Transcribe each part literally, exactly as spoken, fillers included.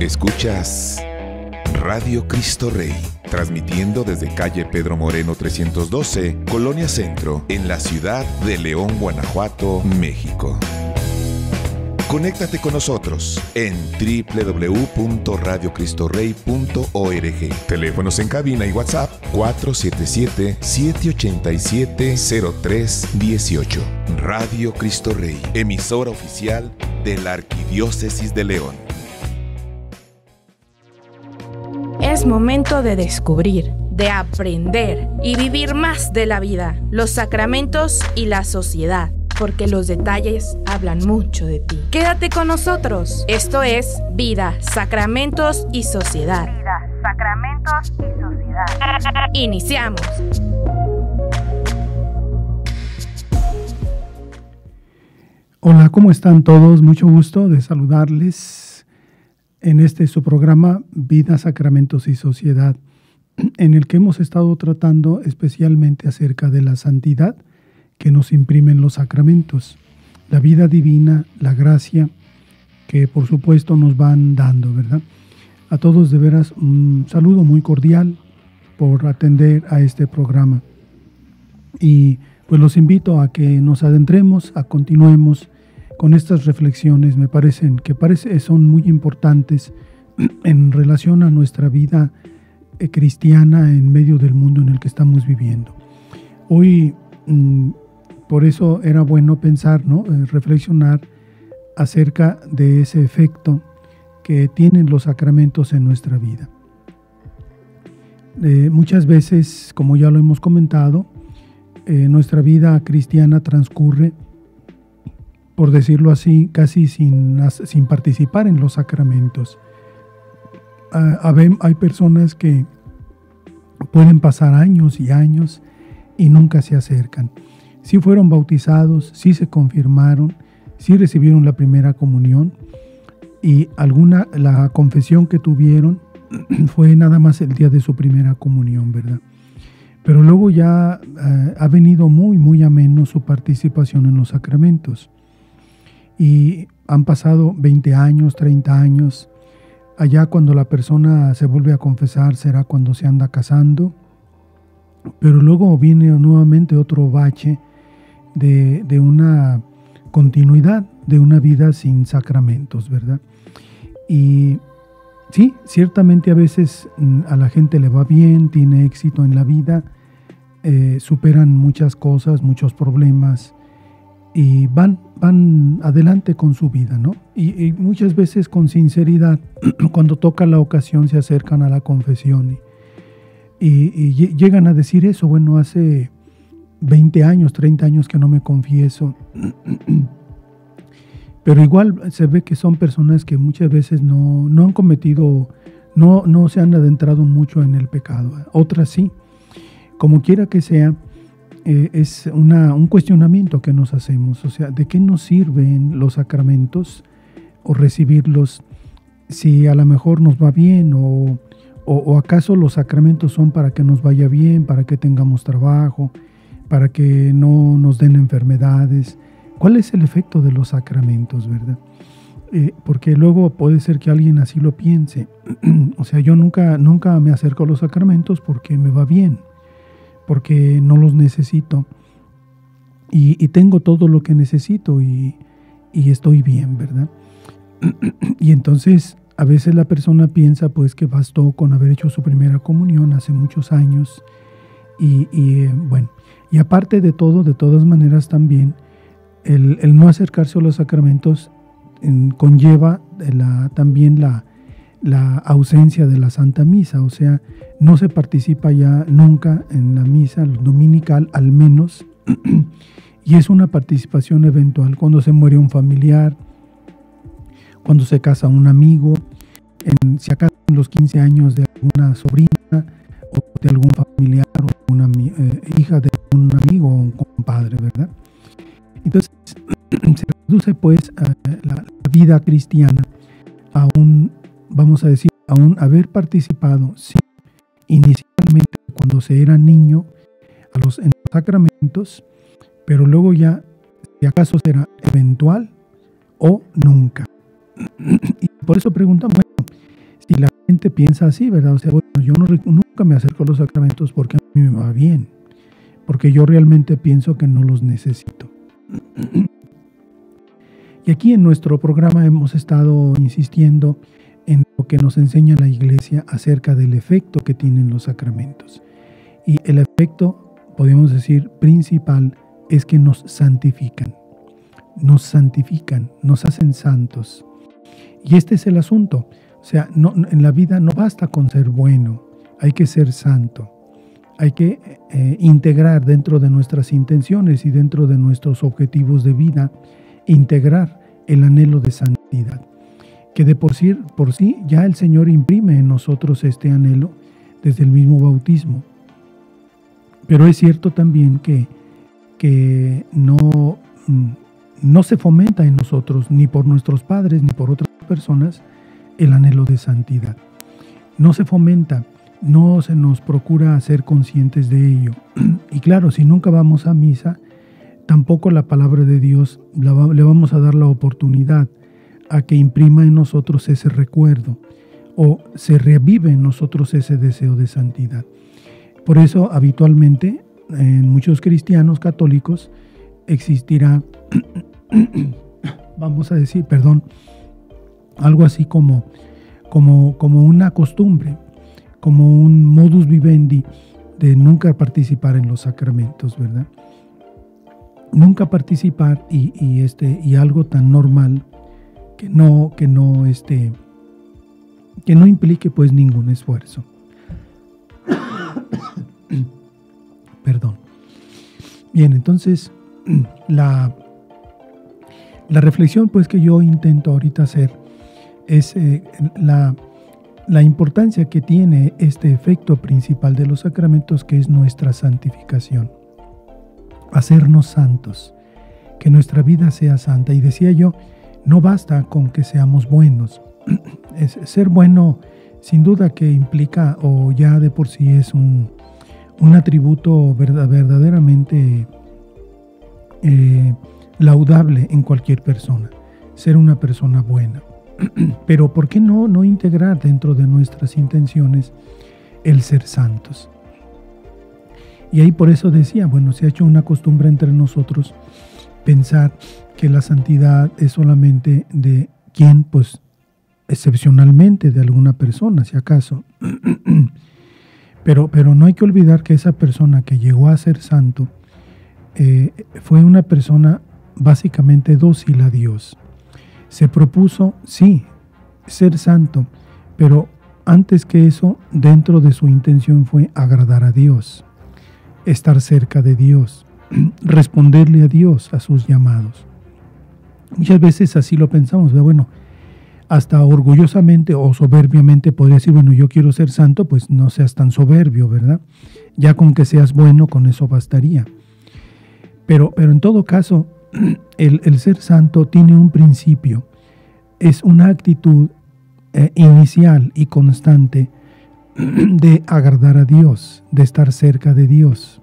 Escuchas Radio Cristo Rey, transmitiendo desde calle Pedro Moreno trescientos doce, Colonia Centro, en la ciudad de León, Guanajuato, México. Conéctate con nosotros en doble u doble u doble u punto radio cristo rey punto org. Teléfonos en cabina y WhatsApp cuatro siete siete, siete ocho siete, cero tres uno ocho. Radio Cristo Rey, emisora oficial de la Arquidiócesis de León. Es momento de descubrir, de aprender y vivir más de la vida, los sacramentos y la sociedad, porque los detalles hablan mucho de ti. Quédate con nosotros. Esto es Vida, Sacramentos y Sociedad. Vida, Sacramentos y Sociedad. Iniciamos. Hola, ¿cómo están todos? Mucho gusto de saludarles en este su programa Vida, Sacramentos y Sociedad, en el que hemos estado tratando especialmente acerca de la santidad que nos imprimen los sacramentos, la vida divina, la gracia que por supuesto nos van dando, ¿verdad? A todos de veras un saludo muy cordial por atender a este programa. Y pues los invito a que nos adentremos, a continuemos con estas reflexiones. Me parecen que parece, son muy importantes en relación a nuestra vida eh, cristiana en medio del mundo en el que estamos viviendo. Hoy, mmm, por eso era bueno pensar, ¿no? Eh, reflexionar acerca de ese efecto que tienen los sacramentos en nuestra vida. Eh, muchas veces, como ya lo hemos comentado, eh, nuestra vida cristiana transcurre, por decirlo así, casi sin, sin participar en los sacramentos. Ah, hay personas que pueden pasar años y años y nunca se acercan. Sí fueron bautizados, sí se confirmaron, sí recibieron la primera comunión y alguna, la confesión que tuvieron fue nada más el día de su primera comunión, ¿verdad? Pero luego ya eh, ha venido muy, muy a menos su participación en los sacramentos. Y han pasado veinte años, treinta años. Allá cuando la persona se vuelve a confesar será cuando se anda casando. Pero luego viene nuevamente otro bache de, de una continuidad, de una vida sin sacramentos, ¿verdad? Y sí, ciertamente a veces a la gente le va bien, tiene éxito en la vida, eh, superan muchas cosas, muchos problemas, y van, van adelante con su vida, ¿no? Y, y muchas veces con sinceridad, cuando toca la ocasión, se acercan a la confesión y, y, y llegan a decir eso. Bueno, hace veinte años, treinta años que no me confieso. Pero igual se ve que son personas que muchas veces no, no han cometido, no, no se han adentrado mucho en el pecado. Otras sí. Como quiera que sea, Eh, es una, un cuestionamiento que nos hacemos, o sea, ¿de qué nos sirven los sacramentos o recibirlos si a lo mejor nos va bien o, o, o acaso los sacramentos son para que nos vaya bien, para que tengamos trabajo, para que no nos den enfermedades? ¿Cuál es el efecto de los sacramentos, verdad? Eh, porque luego puede ser que alguien así lo piense. O sea, yo nunca, nunca me acerco a los sacramentos porque me va bien, porque no los necesito y, y tengo todo lo que necesito y, y estoy bien, ¿verdad? Y entonces a veces la persona piensa pues que bastó con haber hecho su primera comunión hace muchos años y, y eh, bueno, y aparte de todo, de todas maneras también el, el no acercarse a los sacramentos en, conlleva la, también la la ausencia de la Santa Misa, o sea, no se participa ya nunca en la misa dominical, al menos, y es una participación eventual cuando se muere un familiar, cuando se casa un amigo, en, si acaso en los quince años de alguna sobrina o de algún familiar o una eh, hija de un amigo o un compadre, ¿verdad? Entonces, se reduce pues a la, la vida cristiana a un, vamos a decir, aún haber participado, sí, inicialmente cuando se era niño, a los, en los sacramentos, pero luego ya, si acaso será eventual o nunca. Y por eso preguntan, bueno, Si la gente piensa así, ¿verdad? O sea, bueno, yo no, nunca me acerco a los sacramentos porque a mí me va bien, porque yo realmente pienso que no los necesito. Y aquí en nuestro programa hemos estado insistiendo en lo que nos enseña la Iglesia acerca del efecto que tienen los sacramentos. Y el efecto, podemos decir, principal es que nos santifican. Nos santifican, nos hacen santos. Y este es el asunto. O sea, no, en la vida no basta con ser bueno, hay que ser santo. Hay que eh, integrar dentro de nuestras intenciones y dentro de nuestros objetivos de vida, integrar el anhelo de santidad. Que de por sí, por sí ya el Señor imprime en nosotros este anhelo desde el mismo bautismo. Pero es cierto también que, que no, no se fomenta en nosotros, ni por nuestros padres, ni por otras personas, el anhelo de santidad. No se fomenta, no se nos procura ser conscientes de ello. Y claro, si nunca vamos a misa, tampoco la palabra de Dios la va, le vamos a dar la oportunidad a que imprima en nosotros ese recuerdo o se revive en nosotros ese deseo de santidad. Por eso, habitualmente, en muchos cristianos católicos existirá, vamos a decir, perdón, algo así como, como, como una costumbre, como un modus vivendi de nunca participar en los sacramentos, ¿verdad? Nunca participar y, y, este, y algo tan normal que no, que no, este, que no implique pues ningún esfuerzo. Perdón. Bien, entonces la, la reflexión pues que yo intento ahorita hacer es eh, la, la importancia que tiene este efecto principal de los sacramentos, que es nuestra santificación, hacernos santos, que nuestra vida sea santa. Y decía yo, no basta con que seamos buenos. Es, ser bueno sin duda que implica, o ya de por sí es un, un atributo verdad, verdaderamente eh, laudable en cualquier persona, ser una persona buena. Pero ¿por qué no, no integrar dentro de nuestras intenciones el ser santos? Y ahí por eso decía, bueno, se ha hecho una costumbre entre nosotros pensar que la santidad es solamente de quien, pues, excepcionalmente de alguna persona, si acaso. Pero, pero no hay que olvidar que esa persona que llegó a ser santo eh, fue una persona básicamente dócil a Dios. Se propuso, sí, ser santo, pero antes que eso, dentro de su intención fue agradar a Dios, estar cerca de Dios, responderle a Dios a sus llamados. Muchas veces así lo pensamos, ¿verdad? Bueno, hasta orgullosamente o soberbiamente podría decir, bueno, yo quiero ser santo, pues no seas tan soberbio, ¿verdad? Ya con que seas bueno, con eso bastaría. Pero, pero en todo caso, el, el ser santo tiene un principio, es una actitud eh, inicial y constante de agradar a Dios, de estar cerca de Dios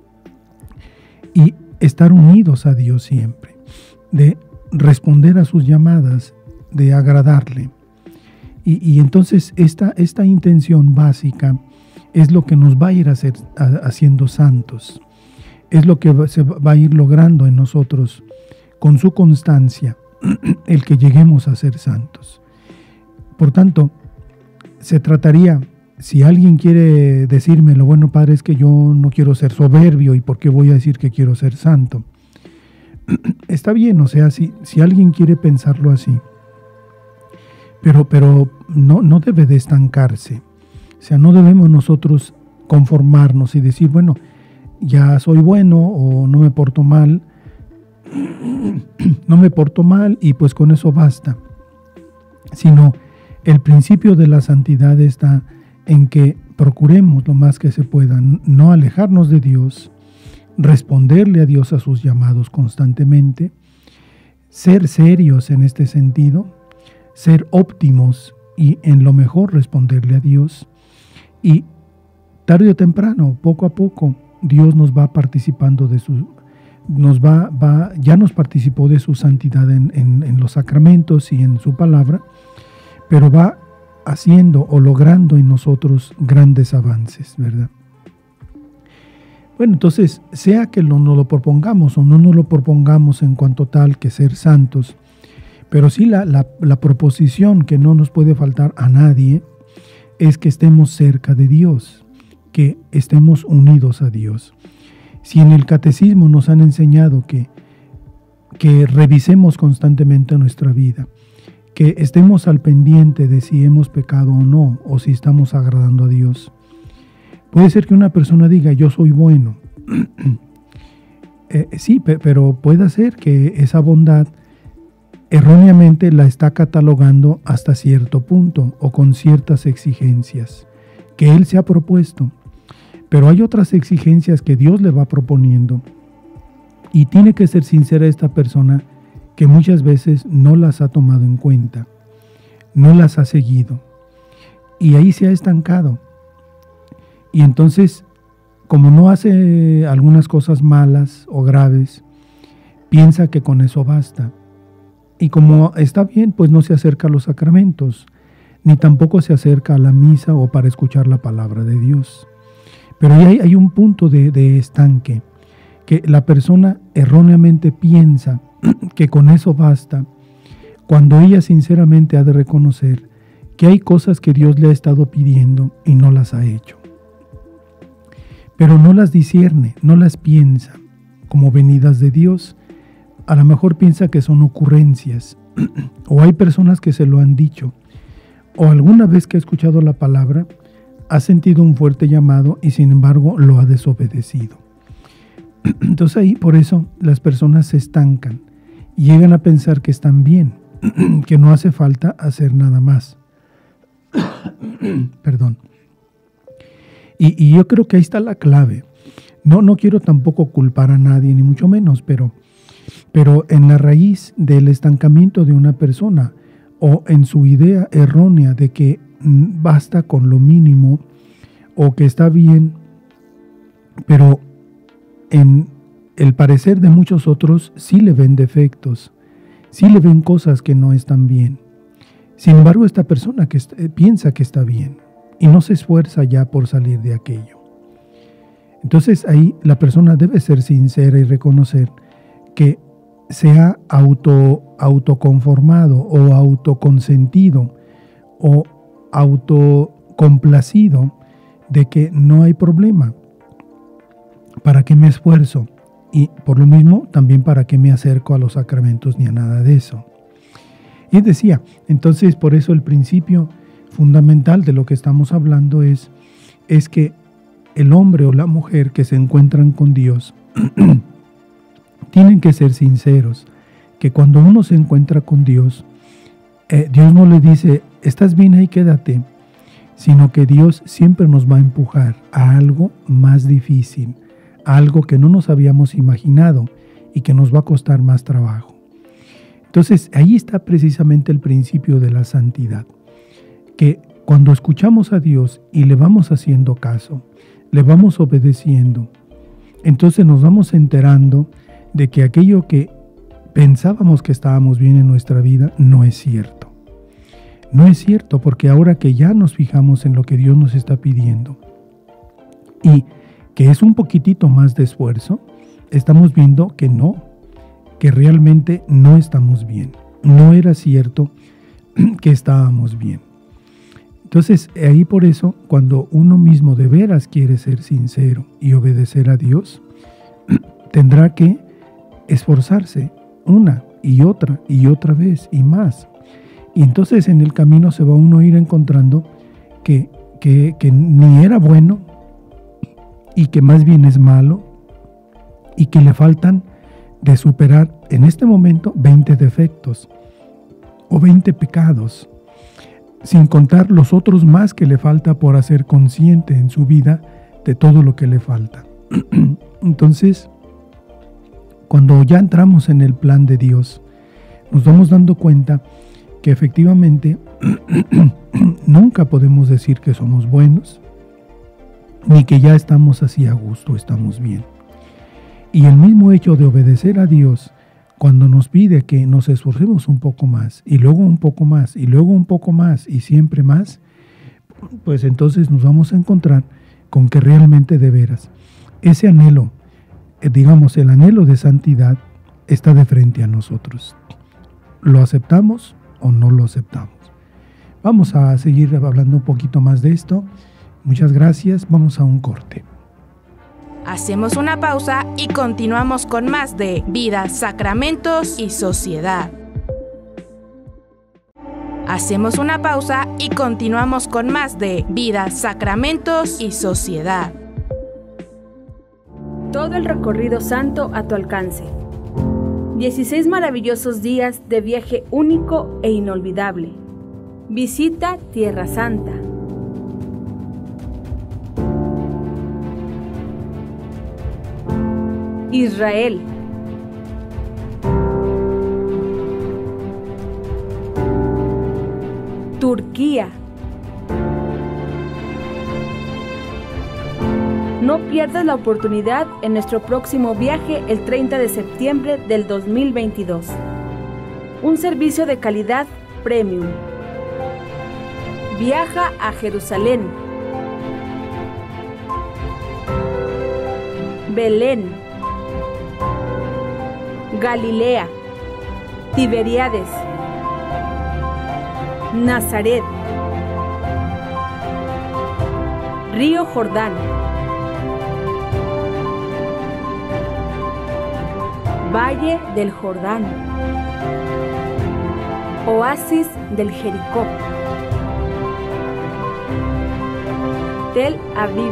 y estar unidos a Dios siempre, de responder a sus llamadas, de agradarle. Y, y entonces esta, esta intención básica es lo que nos va a ir a hacer, a, haciendo santos, es lo que va, se va a ir logrando en nosotros con su constancia, el que lleguemos a ser santos. Por tanto, se trataría, si alguien quiere decirme, lo bueno, padre, es que yo no quiero ser soberbio, ¿y por qué voy a decir que quiero ser santo? Está bien, o sea, si, si alguien quiere pensarlo así, pero, pero no, no debe de estancarse. O sea, no debemos nosotros conformarnos y decir, bueno, ya soy bueno o no me porto mal, no me porto mal y pues con eso basta. Sino el principio de la santidad está en que procuremos lo más que se pueda no alejarnos de Dios, responderle a Dios a sus llamados constantemente, ser serios en este sentido, ser óptimos y en lo mejor responderle a Dios, y tarde o temprano, poco a poco, Dios nos va participando de su, nos va, va, ya nos participó de su santidad en, en, en los sacramentos y en su palabra, pero va haciendo o logrando en nosotros grandes avances, ¿verdad? Bueno, entonces, sea que no nos lo propongamos o no nos lo propongamos en cuanto tal que ser santos, pero sí la, la, la proposición que no nos puede faltar a nadie es que estemos cerca de Dios, que estemos unidos a Dios. Si en el catecismo nos han enseñado que, que revisemos constantemente nuestra vida, que estemos al pendiente de si hemos pecado o no, o si estamos agradando a Dios. Puede ser que una persona diga, yo soy bueno. eh, sí, pero puede ser que esa bondad erróneamente la está catalogando hasta cierto punto o con ciertas exigencias que él se ha propuesto. Pero hay otras exigencias que Dios le va proponiendo y tiene que ser sincera esta persona que muchas veces no las ha tomado en cuenta, no las ha seguido y ahí se ha estancado. Y entonces, como no hace algunas cosas malas o graves, piensa que con eso basta. Y como está bien, pues no se acerca a los sacramentos, ni tampoco se acerca a la misa o para escuchar la palabra de Dios. Pero ahí hay, hay un punto de, de estanque, que la persona erróneamente piensa que con eso basta, cuando ella sinceramente ha de reconocer que hay cosas que Dios le ha estado pidiendo y no las ha hecho. Pero no las discierne, no las piensa como venidas de Dios. A lo mejor piensa que son ocurrencias, o hay personas que se lo han dicho, o alguna vez que ha escuchado la palabra, ha sentido un fuerte llamado y sin embargo lo ha desobedecido. Entonces ahí por eso las personas se estancan y llegan a pensar que están bien, que no hace falta hacer nada más. Perdón. Y, y yo creo que ahí está la clave. No, no quiero tampoco culpar a nadie, ni mucho menos, pero, pero en la raíz del estancamiento de una persona o en su idea errónea de que basta con lo mínimo o que está bien, pero en el parecer de muchos otros sí le ven defectos, sí le ven cosas que no están bien. Sin embargo, esta persona que está, piensa que está bien y no se esfuerza ya por salir de aquello. Entonces ahí la persona debe ser sincera y reconocer que se ha auto, autoconformado o autoconsentido o autocomplacido de que no hay problema. ¿Para qué me esfuerzo? Y por lo mismo, también para qué me acerco a los sacramentos ni a nada de eso. Y decía, entonces por eso el principio fundamental de lo que estamos hablando es, es que el hombre o la mujer que se encuentran con Dios tienen que ser sinceros, que cuando uno se encuentra con Dios, eh, Dios no le dice, estás bien ahí, quédate, sino que Dios siempre nos va a empujar a algo más difícil, algo que no nos habíamos imaginado y que nos va a costar más trabajo. Entonces, ahí está precisamente el principio de la santidad, que cuando escuchamos a Dios y le vamos haciendo caso, le vamos obedeciendo, entonces nos vamos enterando de que aquello que pensábamos que estábamos bien en nuestra vida no es cierto. No es cierto, porque ahora que ya nos fijamos en lo que Dios nos está pidiendo y que es un poquitito más de esfuerzo, estamos viendo que no, que realmente no estamos bien. No era cierto que estábamos bien. Entonces, ahí por eso, cuando uno mismo de veras quiere ser sincero y obedecer a Dios, tendrá que esforzarse una y otra y otra vez y más. Y entonces en el camino se va uno a ir encontrando que, que, que ni era bueno, y que más bien es malo, y que le faltan de superar en este momento veinte defectos o veinte pecados, sin contar los otros más que le falta por hacer consciente en su vida de todo lo que le falta. Entonces, cuando ya entramos en el plan de Dios, nos vamos dando cuenta que efectivamente nunca podemos decir que somos buenos, ni que ya estamos así a gusto, estamos bien. Y el mismo hecho de obedecer a Dios cuando nos pide que nos esforcemos un poco más, y luego un poco más, y luego un poco más, y siempre más, pues entonces nos vamos a encontrar con que realmente de veras, ese anhelo, eh, digamos, el anhelo de santidad está de frente a nosotros. ¿Lo aceptamos o no lo aceptamos? Vamos a seguir hablando un poquito más de esto. Muchas gracias, vamos a un corte. Hacemos una pausa y continuamos con más de Vida, Sacramentos y Sociedad. Hacemos una pausa y continuamos con más de Vida, Sacramentos y Sociedad. Todo el recorrido santo a tu alcance. dieciséis maravillosos días de viaje único e inolvidable. Visita Tierra Santa. Israel. Turquía. No pierdas la oportunidad en nuestro próximo viaje el treinta de septiembre del dos mil veintidós. Un servicio de calidad premium. Viaja a Jerusalén, Belén, Galilea, Tiberíades, Nazaret, Río Jordán, Valle del Jordán, Oasis del Jericó, Tel Aviv,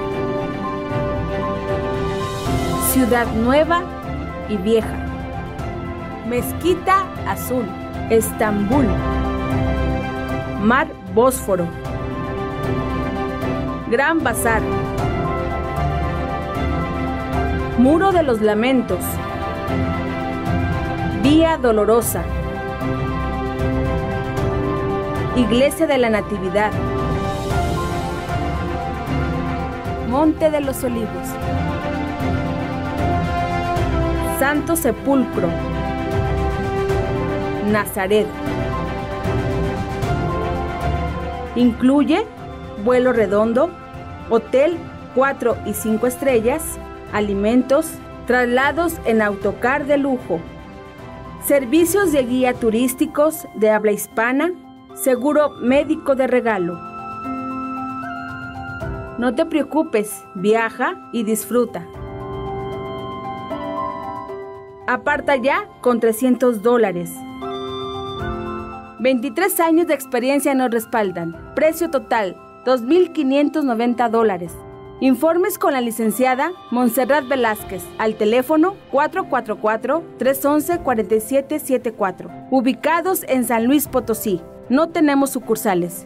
Ciudad Nueva y Vieja, Mezquita Azul, Estambul, Mar Bósforo, Gran Bazar, Muro de los Lamentos, Vía Dolorosa, Iglesia de la Natividad, Monte de los Olivos, Santo Sepulcro, Nazaret. Incluye vuelo redondo, hotel cuatro y cinco estrellas, alimentos, traslados en autocar de lujo, servicios de guía turísticos de habla hispana, seguro médico de regalo. No te preocupes, viaja y disfruta. Aparta ya con trescientos dólares. veintitrés años de experiencia nos respaldan. Precio total, dos mil quinientos noventa dólares. Informes con la licenciada Montserrat Velázquez al teléfono cuatro cuatro cuatro, tres uno uno, cuatro siete siete cuatro. Ubicados en San Luis Potosí. No tenemos sucursales.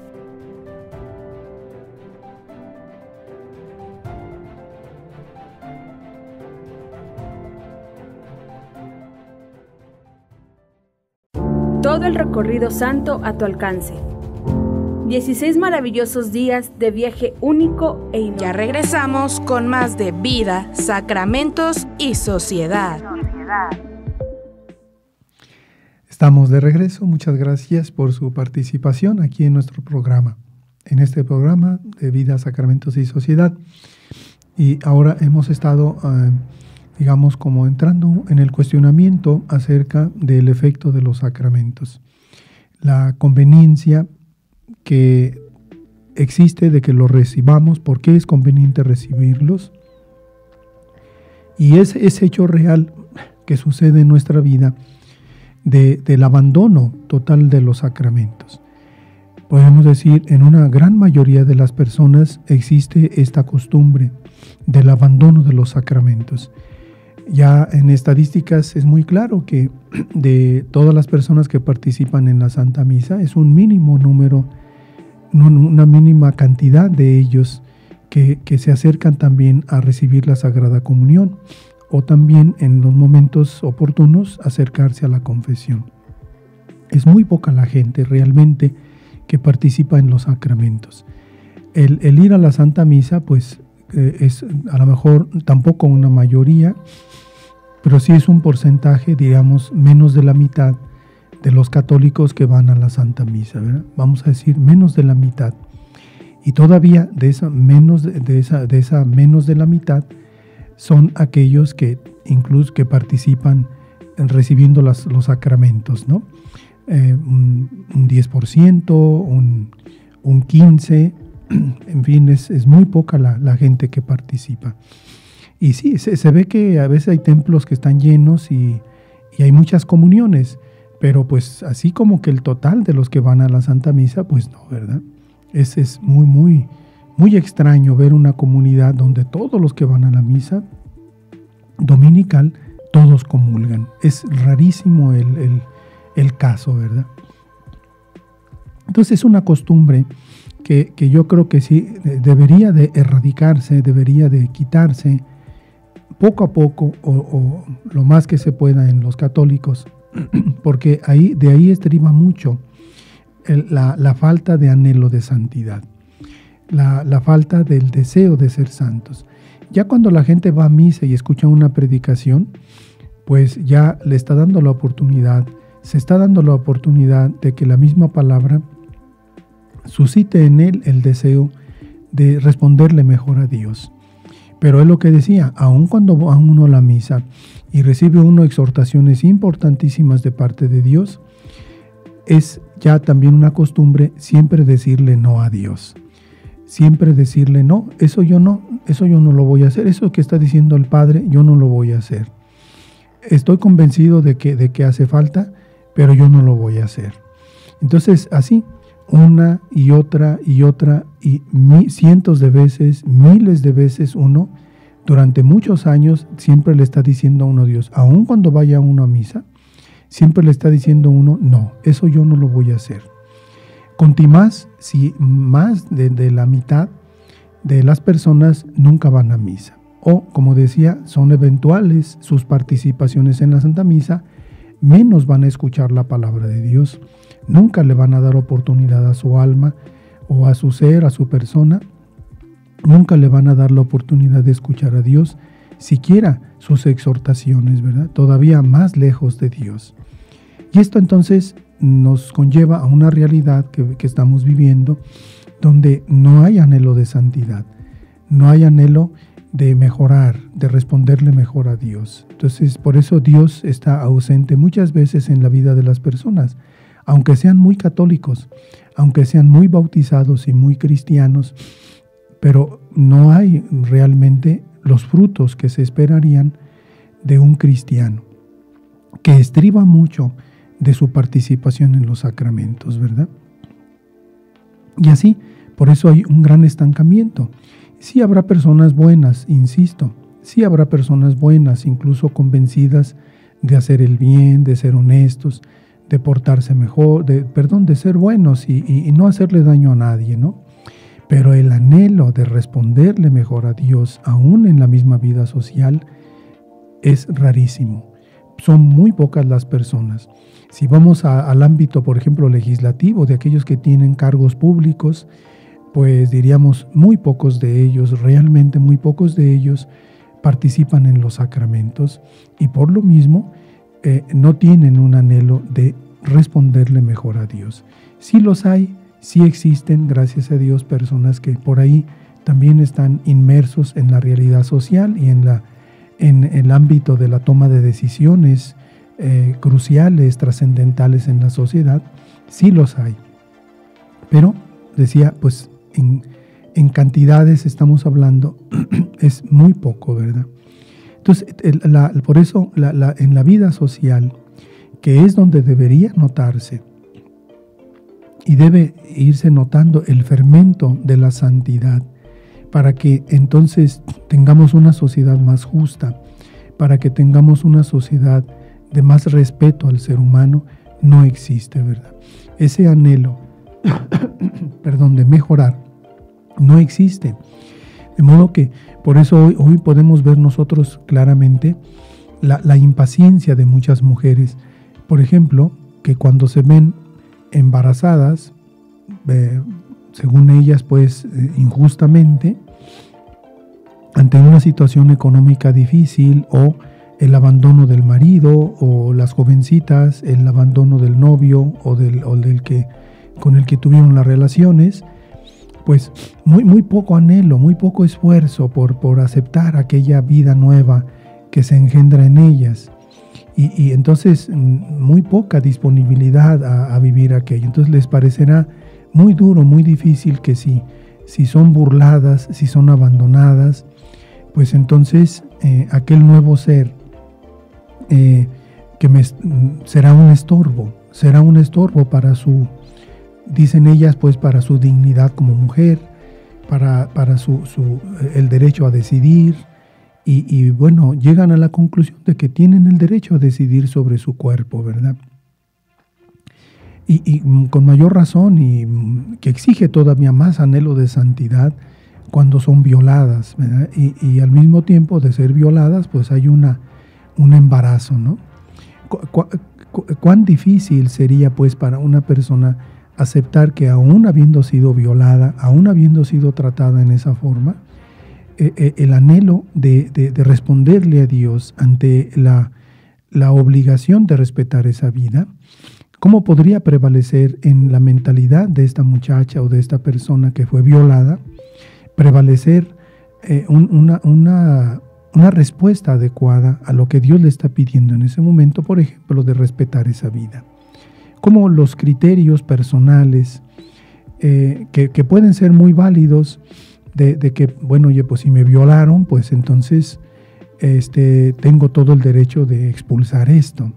Todo el recorrido santo a tu alcance. dieciséis maravillosos días de viaje único e inolvidable. Ya regresamos con más de Vida, Sacramentos y Sociedad. Estamos de regreso. Muchas gracias por su participación aquí en nuestro programa, en este programa de Vida, Sacramentos y Sociedad. Y ahora hemos estado, eh, digamos, como entrando en el cuestionamiento acerca del efecto de los sacramentos. La conveniencia que existe de que los recibamos, por qué es conveniente recibirlos, y ese, ese hecho real que sucede en nuestra vida de, del abandono total de los sacramentos. Podemos decir, en una gran mayoría de las personas existe esta costumbre del abandono de los sacramentos. Ya en estadísticas es muy claro que de todas las personas que participan en la Santa Misa, es un mínimo número, una mínima cantidad de ellos que, que se acercan también a recibir la Sagrada Comunión, o también en los momentos oportunos acercarse a la confesión. Es muy poca la gente realmente que participa en los sacramentos. El, el ir a la Santa Misa pues eh, es a lo mejor tampoco una mayoría, pero sí es un porcentaje, digamos, menos de la mitad de los católicos que van a la Santa Misa, ¿verdad? Vamos a decir menos de la mitad. Y todavía de esa menos de, de esa de esa menos de la mitad son aquellos que incluso que participan en recibiendo las, los sacramentos, ¿no? Eh, un, un diez por ciento, un, un quince por ciento, en fin, es, es muy poca la, la gente que participa. Y sí, se, se ve que a veces hay templos que están llenos y, y hay muchas comuniones, pero pues así como que el total de los que van a la Santa Misa, pues no, ¿verdad? Es, es muy, muy, muy extraño ver una comunidad donde todos los que van a la misa dominical, todos comulgan. Es rarísimo el, el, el caso, ¿verdad? Entonces es una costumbre que, que yo creo que sí debería de erradicarse, debería de quitarse poco a poco o, o lo más que se pueda en los católicos, porque ahí, de ahí estriba mucho el, la, la falta de anhelo de santidad, la, la falta del deseo de ser santos. Ya cuando la gente va a misa y escucha una predicación, pues ya le está dando la oportunidad, se está dando la oportunidad de que la misma palabra suscite en él el deseo de responderle mejor a Dios. Pero es lo que decía, aun cuando va uno a la misa y recibe uno exhortaciones importantísimas de parte de Dios, es ya también una costumbre siempre decirle no a Dios. Siempre decirle no, eso yo no, eso yo no lo voy a hacer, eso que está diciendo el Padre, yo no lo voy a hacer. Estoy convencido de que, de que hace falta, pero yo no lo voy a hacer. Entonces, así, una y otra y otra y mi, cientos de veces, miles de veces uno, durante muchos años, siempre le está diciendo a uno Dios, aun cuando vaya uno a misa, siempre le está diciendo a uno, no, eso yo no lo voy a hacer. Contimás, si más de, de la mitad de las personas nunca van a misa. O, como decía, son eventuales sus participaciones en la Santa Misa, menos van a escuchar la palabra de Dios. Nunca le van a dar oportunidad a su alma o a su ser, a su persona. Nunca le van a dar la oportunidad de escuchar a Dios, siquiera sus exhortaciones, ¿verdad? Todavía más lejos de Dios. Y esto entonces nos conlleva a una realidad que, que estamos viviendo, donde no hay anhelo de santidad, no hay anhelo de mejorar, de responderle mejor a Dios. Entonces, por eso Dios está ausente muchas veces en la vida de las personas, aunque sean muy católicos, aunque sean muy bautizados y muy cristianos, pero no hay realmente los frutos que se esperarían de un cristiano, que estriba mucho de su participación en los sacramentos, ¿verdad? Y así, por eso hay un gran estancamiento. Sí habrá personas buenas, insisto, sí habrá personas buenas, incluso convencidas de hacer el bien, de ser honestos, de portarse mejor, de, perdón, de ser buenos y, y, y no hacerle daño a nadie, ¿no? Pero el anhelo de responderle mejor a Dios, aún en la misma vida social, es rarísimo. Son muy pocas las personas. Si vamos a, al ámbito, por ejemplo, legislativo, de aquellos que tienen cargos públicos, pues diríamos muy pocos de ellos, realmente muy pocos de ellos participan en los sacramentos y por lo mismo eh, no tienen un anhelo de responderle mejor a Dios. Sí los hay, sí existen, gracias a Dios, personas que por ahí también están inmersos en la realidad social y en, la, en el ámbito de la toma de decisiones eh, cruciales, trascendentales en la sociedad, sí los hay. Pero, decía, pues en, en cantidades estamos hablando, es muy poco, ¿verdad? Entonces, el, la, por eso la, la, en la vida social, que es donde debería notarse, y debe irse notando el fermento de la santidad, para que entonces tengamos una sociedad más justa, para que tengamos una sociedad de más respeto al ser humano, no existe, ¿verdad? Ese anhelo, perdón, de mejorar, no existe. De modo que por eso hoy, hoy podemos ver nosotros claramente la, la impaciencia de muchas mujeres. Por ejemplo, que cuando se ven embarazadas, eh, según ellas, pues eh, injustamente, ante una situación económica difícil o el abandono del marido, o las jovencitas, el abandono del novio o del, o del que, con el que tuvieron las relaciones, pues muy, muy poco anhelo, muy poco esfuerzo por, por aceptar aquella vida nueva que se engendra en ellas. Y, y entonces muy poca disponibilidad a, a vivir aquello. Entonces les parecerá muy duro, muy difícil que si, si son burladas, si son abandonadas, pues entonces eh, aquel nuevo ser eh, que me, será un estorbo, será un estorbo para su, dicen ellas, pues para su dignidad como mujer, para, para su, su, el derecho a decidir. Y, y bueno, llegan a la conclusión de que tienen el derecho a decidir sobre su cuerpo, ¿verdad? Y, y con mayor razón, y que exige todavía más anhelo de santidad cuando son violadas, ¿verdad? Y, y al mismo tiempo de ser violadas, pues hay una, un embarazo, ¿no? ¿Cu, cu, cu, ¿Cuán difícil sería, pues, para una persona aceptar que aún habiendo sido violada, aún habiendo sido tratada en esa forma, Eh, el anhelo de, de, de responderle a Dios ante la, la obligación de respetar esa vida? ¿Cómo podría prevalecer en la mentalidad de esta muchacha o de esta persona que fue violada, prevalecer eh, un, una, una, una respuesta adecuada a lo que Dios le está pidiendo en ese momento, por ejemplo, de respetar esa vida? ¿Cómo los criterios personales eh, que, que pueden ser muy válidos, De, de que, bueno, oye, pues si me violaron, pues entonces este, tengo todo el derecho de expulsar esto.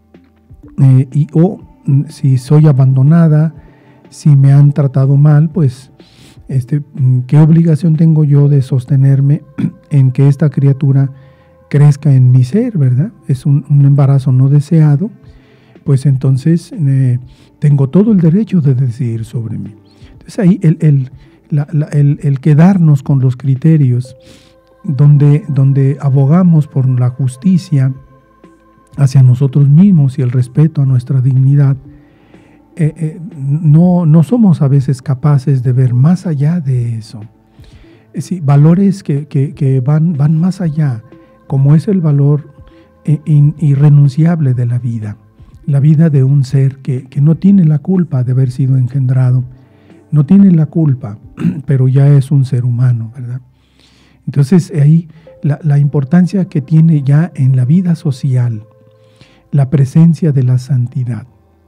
Eh, y, o si soy abandonada, si me han tratado mal, pues este, ¿qué obligación tengo yo de sostenerme en que esta criatura crezca en mi ser, verdad? Es un, un embarazo no deseado, pues entonces eh, tengo todo el derecho de decidir sobre mí. Entonces ahí el... el La, la, el, el quedarnos con los criterios donde, donde abogamos por la justicia hacia nosotros mismos y el respeto a nuestra dignidad, eh, eh, no, no somos a veces capaces de ver más allá de eso. Es decir, valores que, que, que van, van más allá, como es el valor eh, in, irrenunciable de la vida, la vida de un ser que, que no tiene la culpa de haber sido engendrado, no tiene la culpa, pero ya es un ser humano, ¿verdad? Entonces ahí la, la importancia que tiene ya en la vida social, la presencia de la santidad,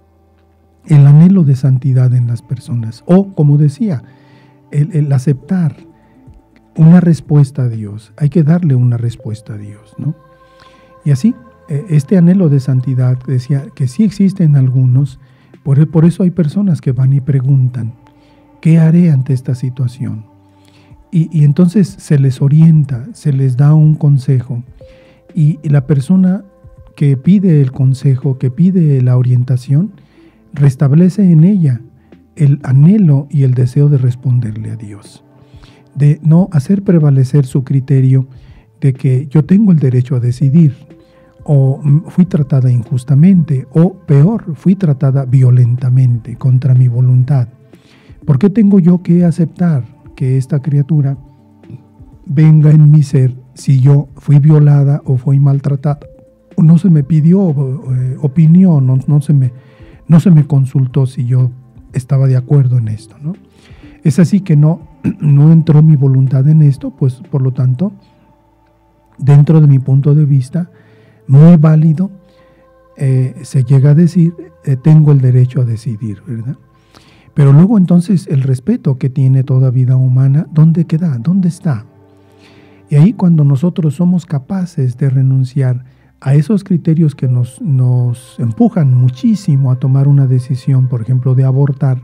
el anhelo de santidad en las personas, o como decía, el, el aceptar una respuesta a Dios. Hay que darle una respuesta a Dios, ¿no? Y así, este anhelo de santidad, decía que sí existen algunos, por, por eso hay personas que van y preguntan, ¿qué haré ante esta situación? Y, y entonces se les orienta, se les da un consejo, y, y la persona que pide el consejo, que pide la orientación, restablece en ella el anhelo y el deseo de responderle a Dios, de no hacer prevalecer su criterio de que yo tengo el derecho a decidir, o fui tratada injustamente, o peor, fui tratada violentamente contra mi voluntad. ¿Por qué tengo yo que aceptar que esta criatura venga en mi ser si yo fui violada o fui maltratada? O no se me pidió eh, opinión, no, no, se me, no se me consultó si yo estaba de acuerdo en esto, ¿no? Es así que no, no entró mi voluntad en esto, pues por lo tanto, dentro de mi punto de vista, muy válido, eh, se llega a decir, eh, tengo el derecho a decidir, ¿verdad? Pero luego entonces el respeto que tiene toda vida humana, ¿dónde queda? ¿Dónde está? Y ahí cuando nosotros somos capaces de renunciar a esos criterios que nos, nos empujan muchísimo a tomar una decisión, por ejemplo, de abortar,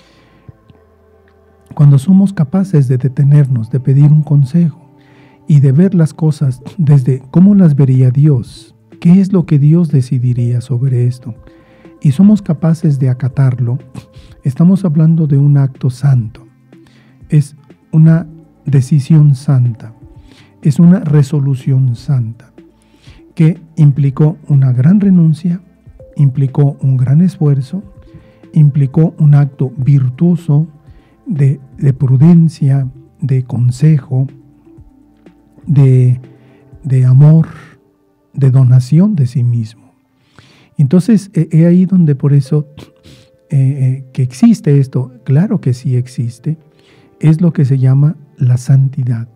cuando somos capaces de detenernos, de pedir un consejo y de ver las cosas desde cómo las vería Dios, qué es lo que Dios decidiría sobre esto, y somos capaces de acatarlo, estamos hablando de un acto santo, es una decisión santa, es una resolución santa, que implicó una gran renuncia, implicó un gran esfuerzo, implicó un acto virtuoso de, de prudencia, de consejo, de, de amor, de donación de sí mismo. Entonces, es ahí donde por eso eh, eh, que existe esto, claro que sí existe, es lo que se llama la santidad.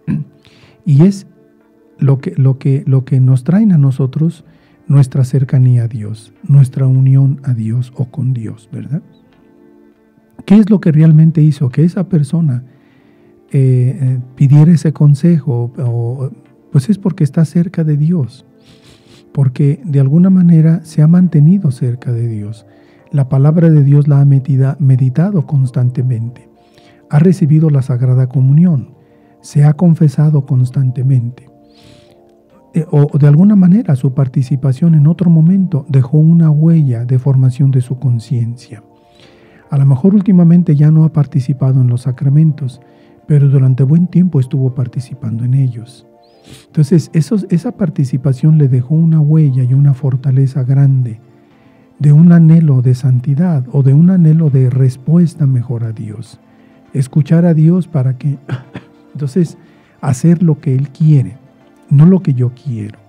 Y es lo que, lo que, lo que nos traen a nosotros nuestra cercanía a Dios, nuestra unión a Dios o con Dios, ¿verdad? ¿Qué es lo que realmente hizo que esa persona eh, pidiera ese consejo? O, pues es porque está cerca de Dios, porque de alguna manera se ha mantenido cerca de Dios. La palabra de Dios la ha medida, meditado constantemente, ha recibido la Sagrada Comunión, se ha confesado constantemente. O de alguna manera su participación en otro momento dejó una huella de formación de su conciencia. A lo mejor últimamente ya no ha participado en los sacramentos, pero durante buen tiempo estuvo participando en ellos. Entonces, esos, esa participación le dejó una huella y una fortaleza grande de un anhelo de santidad o de un anhelo de respuesta mejor a Dios. Escuchar a Dios para que, entonces, hacer lo que Él quiere, no lo que yo quiero.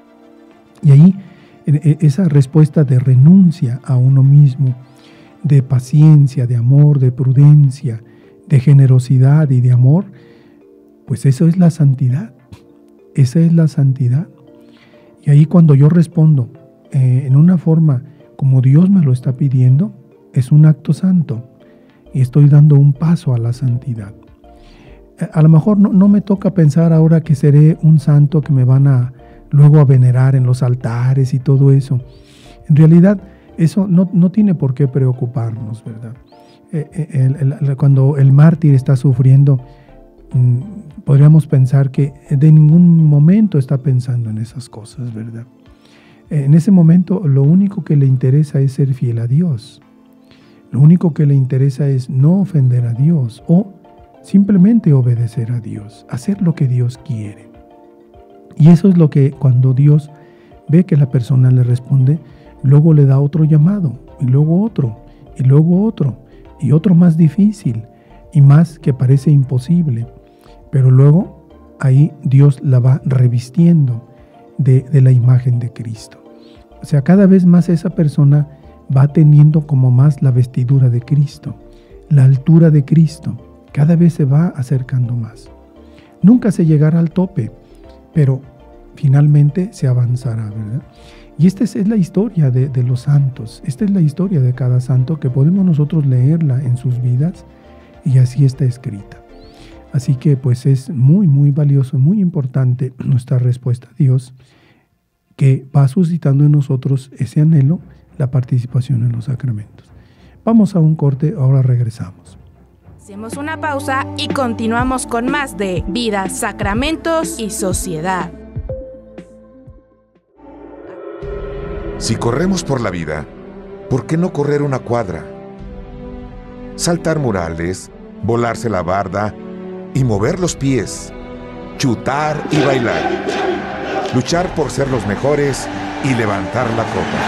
Y ahí, esa respuesta de renuncia a uno mismo, de paciencia, de amor, de prudencia, de generosidad y de amor, pues eso es la santidad. Esa es la santidad. Y ahí cuando yo respondo eh, en una forma como Dios me lo está pidiendo, es un acto santo y estoy dando un paso a la santidad. A lo mejor no, no me toca pensar ahora que seré un santo que me van a luego a venerar en los altares y todo eso. En realidad eso no, no tiene por qué preocuparnos, ¿verdad? El, el, el, cuando el mártir está sufriendo, mmm, podríamos pensar que de ningún momento está pensando en esas cosas, ¿verdad? En ese momento lo único que le interesa es ser fiel a Dios. Lo único que le interesa es no ofender a Dios o simplemente obedecer a Dios, hacer lo que Dios quiere. Y eso es lo que cuando Dios ve que la persona le responde, luego le da otro llamado, y luego otro, y luego otro, y otro más difícil, y más que parece imposible. Pero luego ahí Dios la va revistiendo de, de la imagen de Cristo. O sea, cada vez más esa persona va teniendo como más la vestidura de Cristo, la altura de Cristo. Cada vez se va acercando más. Nunca se llegará al tope, pero finalmente se avanzará, ¿verdad? Y esta es, es la historia de, de los santos. Esta es la historia de cada santo que podemos nosotros leerla en sus vidas y así está escrita. Así que pues es muy, muy valioso, muy importante nuestra respuesta a Dios, que va suscitando en nosotros ese anhelo, la participación en los sacramentos. Vamos a un corte, ahora regresamos. Hacemos una pausa y continuamos con más de Vida, Sacramentos y Sociedad. Si corremos por la vida, ¿por qué no correr una cuadra? Saltar murales, volarse la barda y mover los pies, chutar y bailar, luchar por ser los mejores y levantar la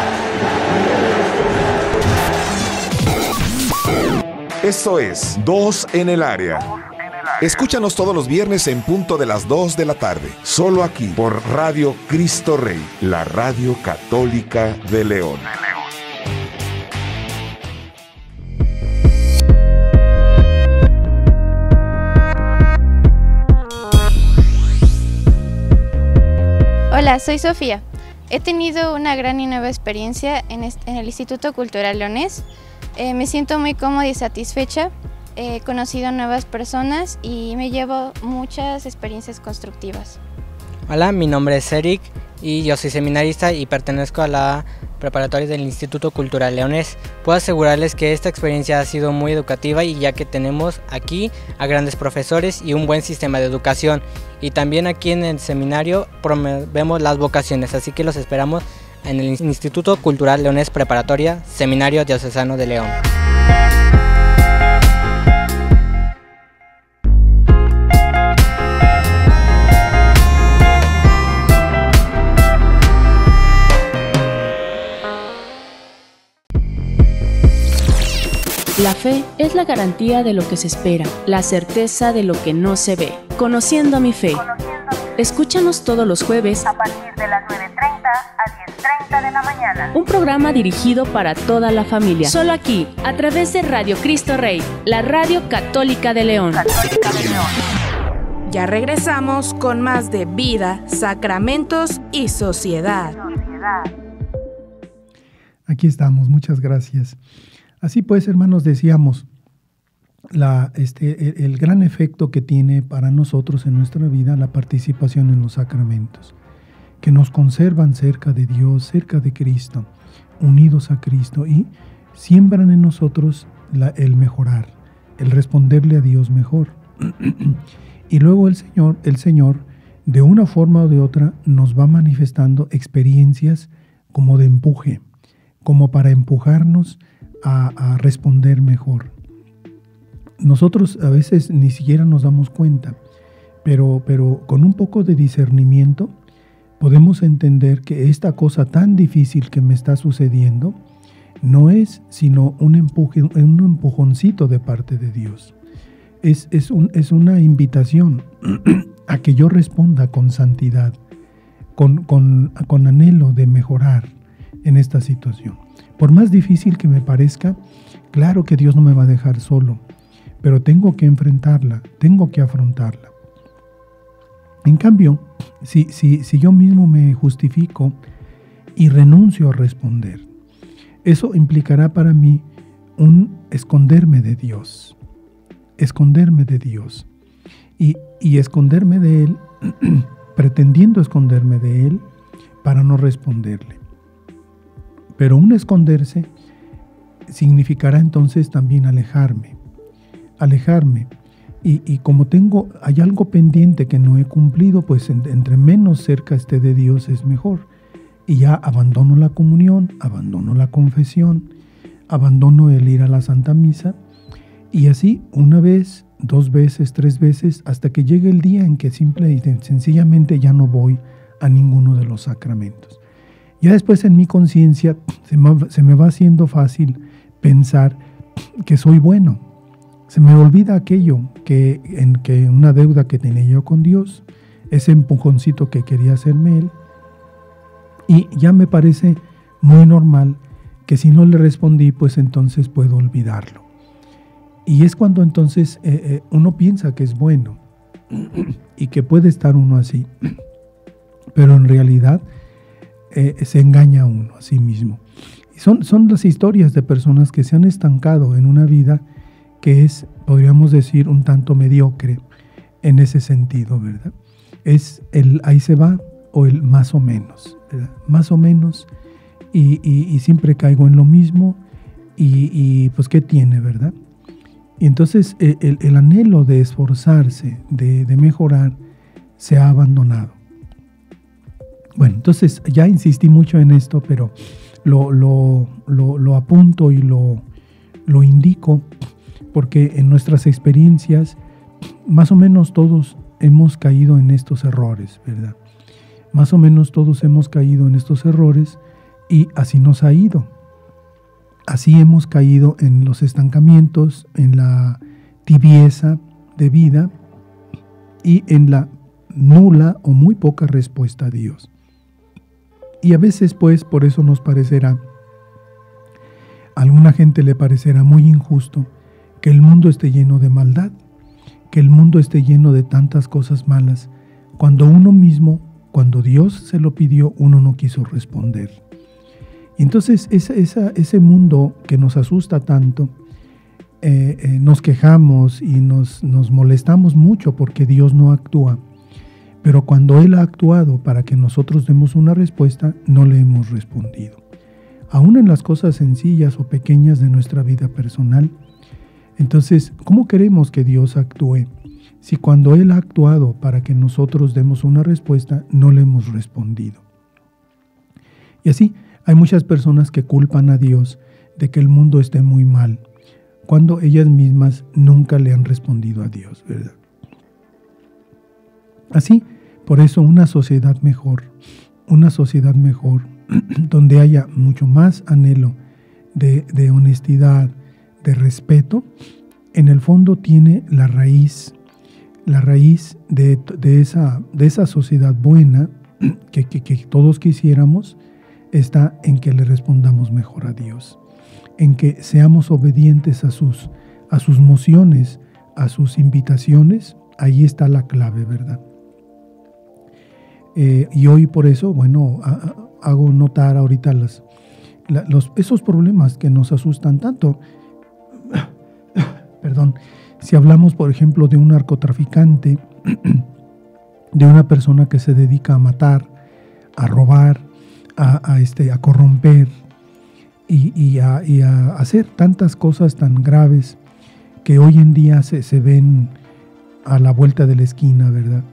copa. Eso es Dos en el Área. Escúchanos todos los viernes en punto de las dos de la tarde, solo aquí por Radio Cristo Rey, la radio católica de León. Hola, soy Sofía. He tenido una gran y nueva experiencia en, en el Instituto Cultural Leonés. Eh, me siento muy cómoda y satisfecha. He conocido nuevas personas y me llevo muchas experiencias constructivas. Hola, mi nombre es Eric y yo soy seminarista y pertenezco a la preparatoria del Instituto Cultural Leonés. Puedo asegurarles que esta experiencia ha sido muy educativa y ya que tenemos aquí a grandes profesores y un buen sistema de educación. Y también aquí en el seminario promovemos las vocaciones, así que los esperamos en el Instituto Cultural Leonés Preparatoria, Seminario Diocesano de León. La fe es la garantía de lo que se espera, la certeza de lo que no se ve. Conociendo mi fe. Escúchanos todos los jueves a partir de las nueve treinta Católica de la Mañana. Un programa dirigido para toda la familia. Solo aquí, a través de Radio Cristo Rey, la Radio Católica de León. Católica de León. Ya regresamos con más de vida, sacramentos y sociedad. Aquí estamos, muchas gracias. Así pues, hermanos, decíamos, la, este, el, el gran efecto que tiene para nosotros en nuestra vida la participación en los sacramentos, que nos conservan cerca de Dios, cerca de Cristo, unidos a Cristo, y siembran en nosotros la, el mejorar, el responderle a Dios mejor. Y luego el Señor, el Señor, de una forma o de otra, nos va manifestando experiencias como de empuje, como para empujarnos a, a responder mejor. Nosotros a veces ni siquiera nos damos cuenta, pero, pero con un poco de discernimiento podemos entender que esta cosa tan difícil que me está sucediendo no es sino un, empuje, un empujoncito de parte de Dios. Es, es, un, es una invitación a que yo responda con santidad, con, con, con anhelo de mejorar en esta situación. Por más difícil que me parezca, claro que Dios no me va a dejar solo, pero tengo que enfrentarla, tengo que afrontarla. En cambio, si, si, si yo mismo me justifico y renuncio a responder, eso implicará para mí un esconderme de Dios, esconderme de Dios y, y esconderme de Él, pretendiendo esconderme de Él para no responderle. Pero un esconderse significará entonces también alejarme, alejarme. Y, y como tengo, hay algo pendiente que no he cumplido, pues en, entre menos cerca esté de Dios es mejor. Y ya abandono la comunión, abandono la confesión, abandono el ir a la Santa Misa, y así una vez, dos veces, tres veces, hasta que llegue el día en que simple y sencillamente ya no voy a ninguno de los sacramentos. Ya después en mi conciencia se me, se me va haciendo fácil pensar que soy bueno. Se me olvida aquello que en que una deuda que tenía yo con Dios, ese empujoncito que quería hacerme Él, y ya me parece muy normal que si no le respondí, pues entonces puedo olvidarlo. Y es cuando entonces eh, eh, uno piensa que es bueno y que puede estar uno así, pero en realidad eh, se engaña uno a sí mismo. Y son, son las historias de personas que se han estancado en una vida que es, podríamos decir, un tanto mediocre en ese sentido, ¿verdad? Es el ahí se va o el más o menos, ¿verdad? Más o menos, y, y, y siempre caigo en lo mismo, y, y pues ¿qué tiene, verdad? Y entonces el, el anhelo de esforzarse, de, de mejorar, se ha abandonado. Bueno, entonces ya insistí mucho en esto, pero lo, lo, lo, lo apunto y lo, lo indico, porque en nuestras experiencias más o menos todos hemos caído en estos errores, ¿verdad? Más o menos todos hemos caído en estos errores y así nos ha ido. Así hemos caído en los estancamientos, en la tibieza de vida y en la nula o muy poca respuesta a Dios. Y a veces, pues, por eso nos parecerá, a alguna gente le parecerá muy injusto que el mundo esté lleno de maldad, que el mundo esté lleno de tantas cosas malas, cuando uno mismo, cuando Dios se lo pidió, uno no quiso responder. Y entonces esa, esa, ese mundo que nos asusta tanto, eh, eh, nos quejamos y nos, nos molestamos mucho porque Dios no actúa, pero cuando Él ha actuado para que nosotros demos una respuesta, no le hemos respondido. Aún en las cosas sencillas o pequeñas de nuestra vida personal. Entonces, ¿cómo queremos que Dios actúe si cuando Él ha actuado para que nosotros demos una respuesta, no le hemos respondido? Y así, hay muchas personas que culpan a Dios de que el mundo esté muy mal, cuando ellas mismas nunca le han respondido a Dios, ¿verdad? Así, por eso una sociedad mejor, una sociedad mejor, donde haya mucho más anhelo de, de honestidad, de respeto, en el fondo tiene la raíz, la raíz de, de, esa, de esa sociedad buena que, que, que todos quisiéramos, está en que le respondamos mejor a Dios, en que seamos obedientes a sus, a sus mociones, a sus invitaciones. Ahí está la clave, ¿verdad? Eh, y hoy por eso, bueno, a, a, hago notar ahorita las, la, los, esos problemas que nos asustan tanto. Perdón, si hablamos, por ejemplo, de un narcotraficante, de una persona que se dedica a matar, a robar, a, a, este, a corromper y, y, a, y a hacer tantas cosas tan graves que hoy en día se, se ven a la vuelta de la esquina, ¿verdad?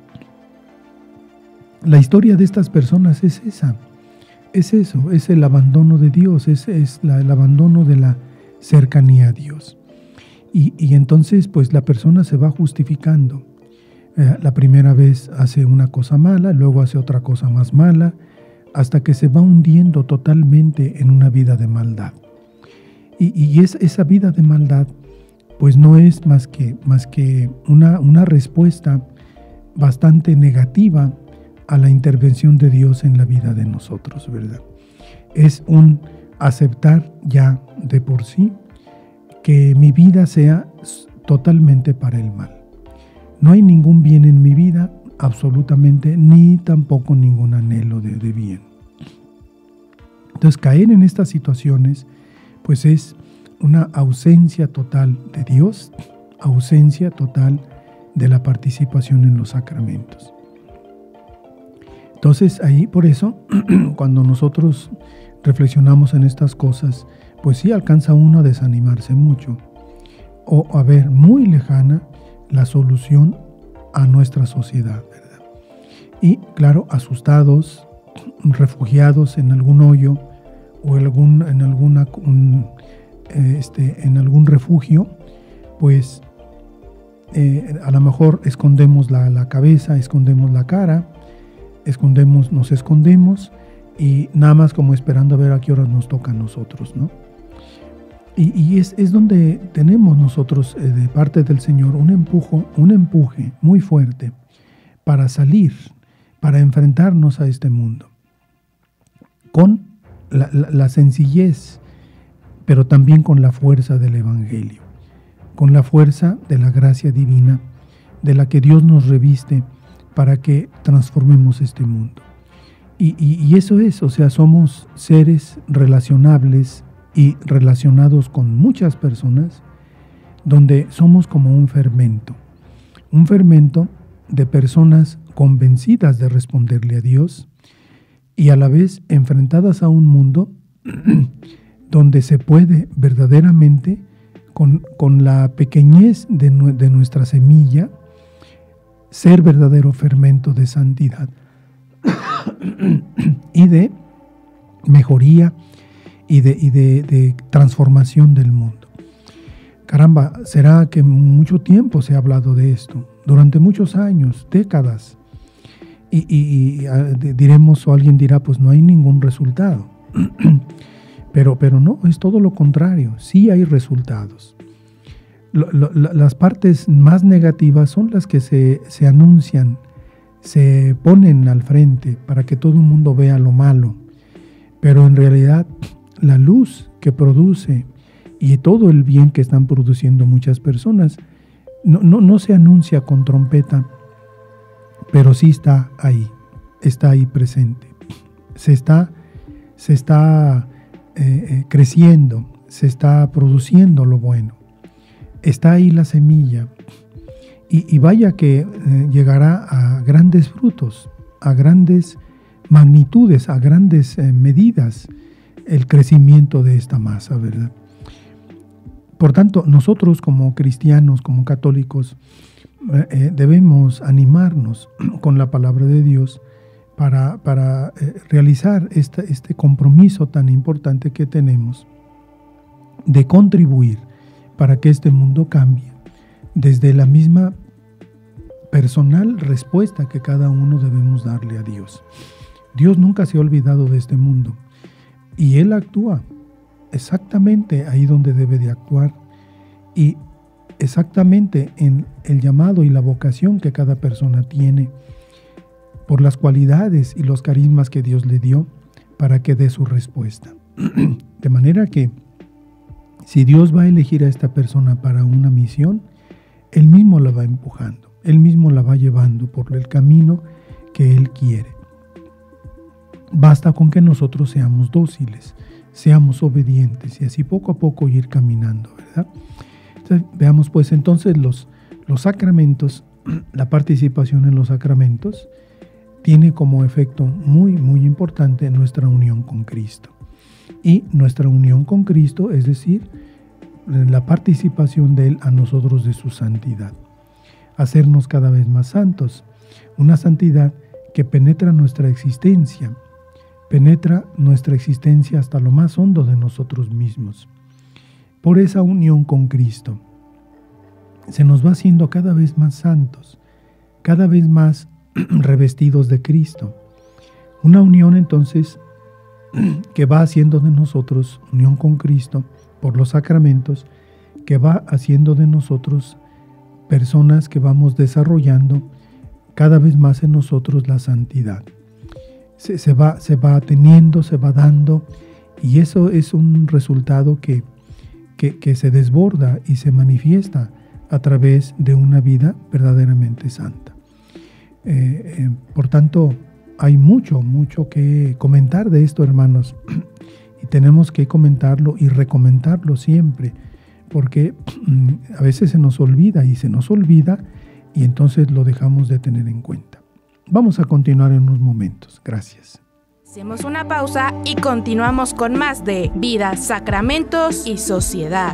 La historia de estas personas es esa, es eso, es el abandono de Dios, es, es la, el abandono de la cercanía a Dios. Y, y entonces pues la persona se va justificando. Eh, la primera vez hace una cosa mala, luego hace otra cosa más mala, hasta que se va hundiendo totalmente en una vida de maldad. Y, y es, esa vida de maldad pues no es más que, más que una, una respuesta bastante negativa a la intervención de Dios en la vida de nosotros, ¿verdad? Es un aceptar ya de por sí que mi vida sea totalmente para el mal. No hay ningún bien en mi vida, absolutamente, ni tampoco ningún anhelo de, de bien. Entonces, caer en estas situaciones, pues es una ausencia total de Dios, ausencia total de la participación en los sacramentos. Entonces, ahí, por eso, cuando nosotros reflexionamos en estas cosas, pues sí alcanza uno a desanimarse mucho, o a ver muy lejana la solución a nuestra sociedad, ¿verdad? Y claro, asustados, refugiados en algún hoyo o algún, en, alguna, un, este, en algún refugio, pues eh, a lo mejor escondemos la, la cabeza, escondemos la cara, escondemos, nos escondemos y nada más como esperando a ver a qué horas nos toca a nosotros, ¿no? Y, y es, es donde tenemos nosotros eh, de parte del Señor un empujo, un empuje muy fuerte para salir, para enfrentarnos a este mundo con la, la, la sencillez, pero también con la fuerza del Evangelio, con la fuerza de la gracia divina de la que Dios nos reviste para que transformemos este mundo. Y, y, y eso es, o sea, somos seres relacionables y relacionados con muchas personas, donde somos como un fermento, un fermento de personas convencidas de responderle a Dios y a la vez enfrentadas a un mundo donde se puede verdaderamente, con, con la pequeñez de, de nuestra semilla, ser verdadero fermento de santidad y de mejoría y de, y de, de transformación del mundo. Caramba, será que mucho tiempo se ha hablado de esto, durante muchos años, décadas, y, y, y diremos, o alguien dirá, pues no hay ningún resultado. pero, pero no, es todo lo contrario, sí hay resultados. Lo, lo, las partes más negativas son las que se, se anuncian, se ponen al frente para que todo el mundo vea lo malo, pero en realidad la luz que produce y todo el bien que están produciendo muchas personas no, no, no se anuncia con trompeta, pero sí está ahí, está ahí presente, se está, se está eh, creciendo, se está produciendo lo bueno, está ahí la semilla y, y vaya que eh, llegará a grandes frutos, a grandes magnitudes, a grandes eh, medidas el crecimiento de esta masa, ¿verdad? Por tanto, nosotros como cristianos, como católicos, eh, debemos animarnos con la palabra de Dios para, para eh, realizar este, este compromiso tan importante que tenemos de contribuir para que este mundo cambie desde la misma personal respuesta que cada uno debemos darle a Dios. Dios nunca se ha olvidado de este mundo y Él actúa exactamente ahí donde debe de actuar y exactamente en el llamado y la vocación que cada persona tiene por las cualidades y los carismas que Dios le dio para que dé su respuesta. De manera que si Dios va a elegir a esta persona para una misión, Él mismo la va empujando, Él mismo la va llevando por el camino que Él quiere. Basta con que nosotros seamos dóciles, seamos obedientes y así poco a poco ir caminando, ¿verdad? Entonces, veamos pues entonces los, los sacramentos, la participación en los sacramentos tiene como efecto muy, muy importante nuestra unión con Cristo. Y nuestra unión con Cristo, es decir, la participación de Él a nosotros de su santidad. Hacernos cada vez más santos. Una santidad que penetra nuestra existencia, penetra nuestra existencia hasta lo más hondo de nosotros mismos. Por esa unión con Cristo, se nos va haciendo cada vez más santos, cada vez más revestidos de Cristo. Una unión entonces que va haciendo de nosotros, unión con Cristo por los sacramentos, que va haciendo de nosotros personas que vamos desarrollando cada vez más en nosotros la santidad. Se, se, va, se va teniendo, se va dando, y eso es un resultado que, que, que se desborda y se manifiesta a través de una vida verdaderamente santa. Eh, eh, por tanto, hay mucho, mucho que comentar de esto, hermanos, y tenemos que comentarlo y recomendarlo siempre, porque a veces se nos olvida y se nos olvida y entonces lo dejamos de tener en cuenta. Vamos a continuar en unos momentos. Gracias. Hacemos una pausa y continuamos con más de Vida, Sacramentos y Sociedad.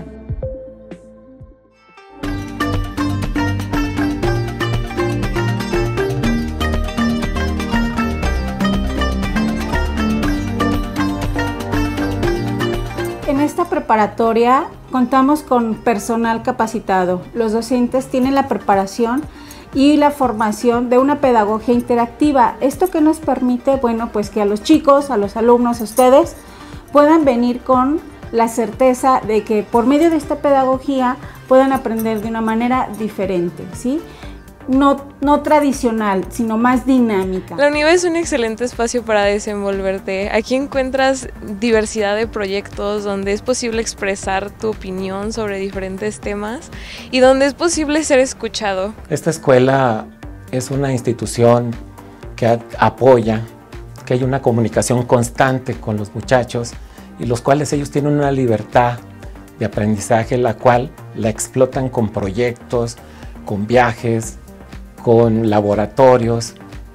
En esta preparatoria contamos con personal capacitado. Los docentes tienen la preparación y la formación de una pedagogía interactiva. ¿Esto qué nos permite? Bueno, pues que a los chicos, a los alumnos, a ustedes, puedan venir con la certeza de que por medio de esta pedagogía puedan aprender de una manera diferente, ¿sí? No, no tradicional, sino más dinámica. La UNIVA es un excelente espacio para desenvolverte. Aquí encuentras diversidad de proyectos donde es posible expresar tu opinión sobre diferentes temas y donde es posible ser escuchado. Esta escuela es una institución que apoya que haya una comunicación constante con los muchachos y los cuales ellos tienen una libertad de aprendizaje, la cual la explotan con proyectos, con viajes, con laboratorios.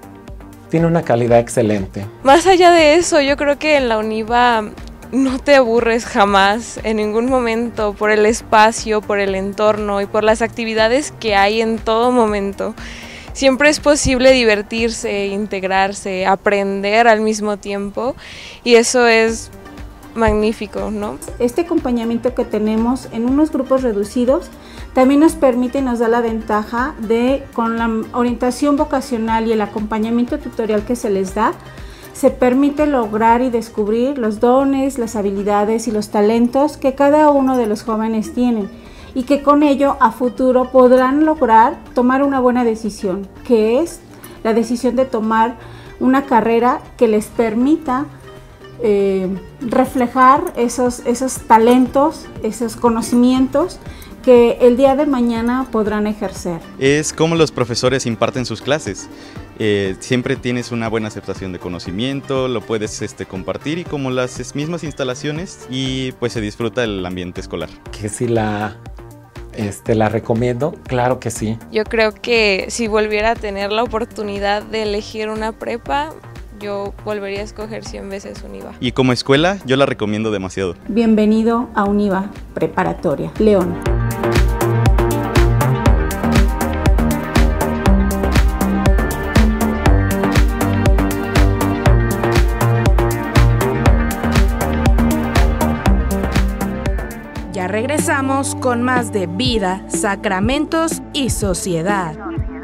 Tiene una calidad excelente. Más allá de eso, yo creo que en la UNIVA no te aburres jamás, en ningún momento, por el espacio, por el entorno y por las actividades que hay en todo momento. Siempre es posible divertirse, integrarse, aprender al mismo tiempo, y eso es magnífico, ¿no? Este acompañamiento que tenemos en unos grupos reducidos también nos permite y nos da la ventaja de, con la orientación vocacional y el acompañamiento tutorial que se les da, se permite lograr y descubrir los dones, las habilidades y los talentos que cada uno de los jóvenes tienen, y que con ello a futuro podrán lograr tomar una buena decisión, que es la decisión de tomar una carrera que les permita eh, reflejar esos, esos talentos, esos conocimientos que el día de mañana podrán ejercer. Es como los profesores imparten sus clases. Eh, siempre tienes una buena aceptación de conocimiento, lo puedes este, compartir, y como las mismas instalaciones, y pues se disfruta el ambiente escolar. Que si la, este, la recomiendo, claro que sí. Yo creo que si volviera a tener la oportunidad de elegir una prepa, yo volvería a escoger cien veces UNIVA. Y como escuela, yo la recomiendo demasiado. Bienvenido a UNIVA Preparatoria León. Ya regresamos con más de Vida, Sacramentos y Sociedad.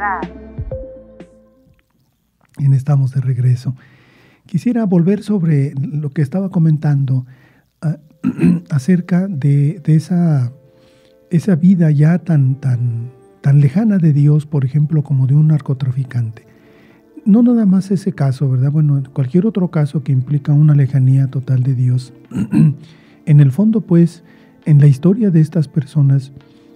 Bien, estamos de regreso. Quisiera volver sobre lo que estaba comentando uh, acerca de, de esa, esa vida ya tan, tan, tan lejana de Dios, por ejemplo, como de un narcotraficante. no nada más ese caso, ¿verdad? Bueno, cualquier otro caso que implica una lejanía total de Dios. En el fondo, pues, en la historia de estas personas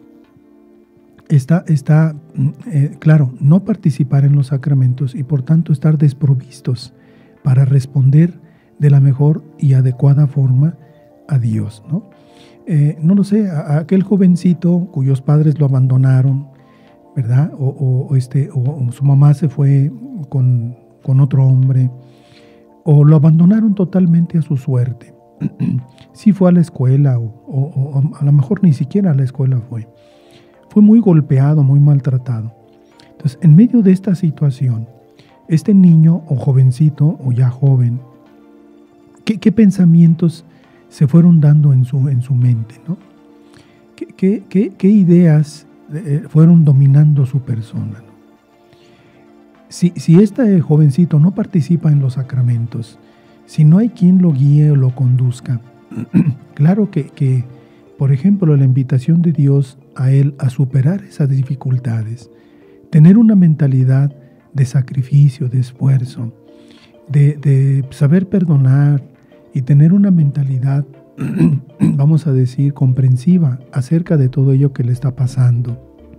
está, está eh, claro, no participar en los sacramentos y por tanto estar desprovistos para responder de la mejor y adecuada forma a Dios, ¿no? Eh, no lo sé, a, a aquel jovencito cuyos padres lo abandonaron, ¿verdad? O, o, o este, o, o su mamá se fue con, con otro hombre, o lo abandonaron totalmente a su suerte. Sí fue a la escuela, o, o, o a lo mejor ni siquiera a la escuela fue. Fue muy golpeado, muy maltratado. Entonces, en medio de esta situación, este niño o jovencito, o ya joven, ¿qué, qué pensamientos se fueron dando en su, en su mente, ¿no? ¿Qué, qué, qué, qué ideas eh, fueron dominando su persona, ¿no? Si, si este jovencito no participa en los sacramentos, si no hay quien lo guíe o lo conduzca, claro que, que, por ejemplo, la invitación de Dios a él a superar esas dificultades, tener una mentalidad de sacrificio, de esfuerzo, de, de saber perdonar y tener una mentalidad, vamos a decir, comprensiva acerca de todo ello que le está pasando.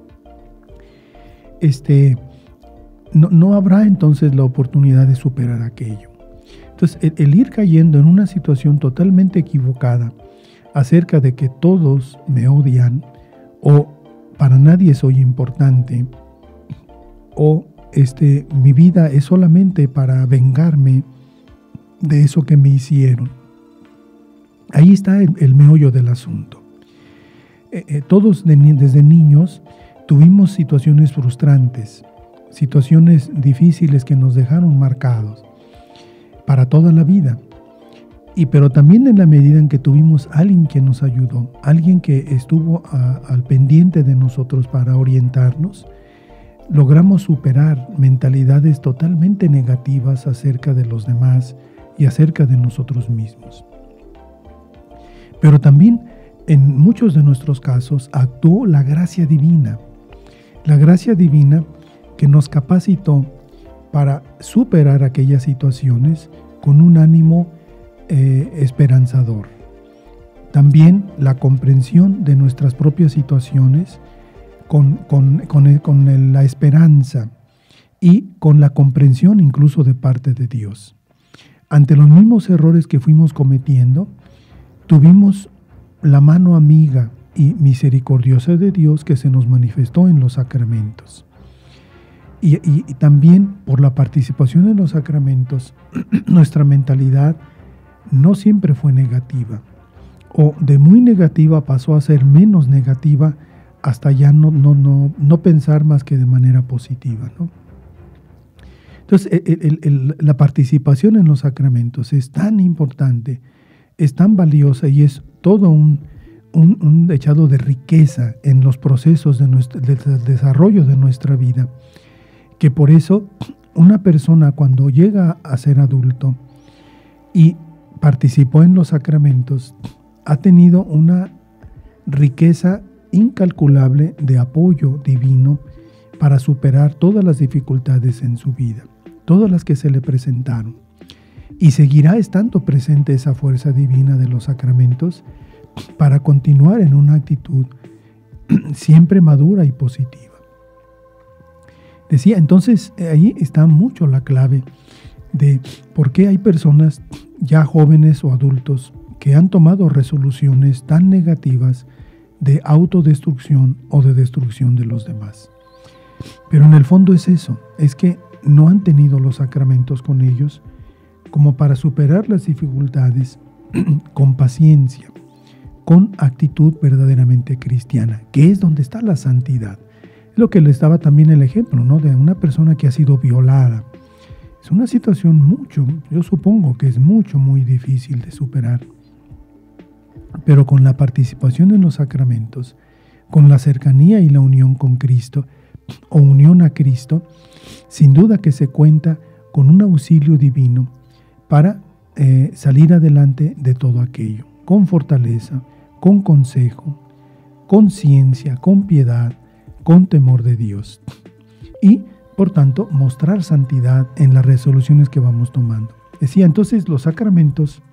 Este, no, no habrá entonces la oportunidad de superar aquello. Entonces, el, el ir cayendo en una situación totalmente equivocada acerca de que todos me odian, o para nadie soy importante, o este, mi vida es solamente para vengarme de eso que me hicieron. Ahí está el, el meollo del asunto. Eh, eh, todos de, desde niños tuvimos situaciones frustrantes, situaciones difíciles que nos dejaron marcados para toda la vida. Y pero también en la medida en que tuvimos alguien que nos ayudó, alguien que estuvo a, al pendiente de nosotros para orientarnos, logramos superar mentalidades totalmente negativas acerca de los demás y acerca de nosotros mismos. Pero también en muchos de nuestros casos actuó la gracia divina, la gracia divina que nos capacitó para superar aquellas situaciones con un ánimo eh, esperanzador. También la comprensión de nuestras propias situaciones con, con, con, el, con el, la esperanza y con la comprensión incluso de parte de Dios. Ante los mismos errores que fuimos cometiendo, tuvimos la mano amiga y misericordiosa de Dios que se nos manifestó en los sacramentos. Y, y, y también por la participación en los sacramentos, nuestra mentalidad no siempre fue negativa, o de muy negativa pasó a ser menos negativa hasta ya no, no, no, no pensar más que de manera positiva, ¿no? Entonces, el, el, el, la participación en los sacramentos es tan importante, es tan valiosa y es todo un, un, un echado de riqueza en los procesos de nuestro, de, de desarrollo de nuestra vida, que por eso una persona cuando llega a ser adulto y participó en los sacramentos, ha tenido una riqueza incalculable de apoyo divino para superar todas las dificultades en su vida, todas las que se le presentaron. Y seguirá estando presente esa fuerza divina de los sacramentos para continuar en una actitud siempre madura y positiva. Decía, entonces ahí está mucho la clave de por qué hay personas ya jóvenes o adultos que han tomado resoluciones tan negativas de autodestrucción o de destrucción de los demás. Pero en el fondo es eso, es que no han tenido los sacramentos con ellos como para superar las dificultades con paciencia, con actitud verdaderamente cristiana, que es donde está la santidad. Es lo que les daba también el ejemplo, ¿no? De una persona que ha sido violada. Es una situación mucho, yo supongo que es mucho, muy difícil de superar. Pero con la participación en los sacramentos, con la cercanía y la unión con Cristo, o unión a Cristo, sin duda que se cuenta con un auxilio divino para eh, salir adelante de todo aquello, con fortaleza, con consejo, con ciencia, con piedad, con temor de Dios. Y por tanto, mostrar santidad en las resoluciones que vamos tomando. Decía, entonces los sacramentos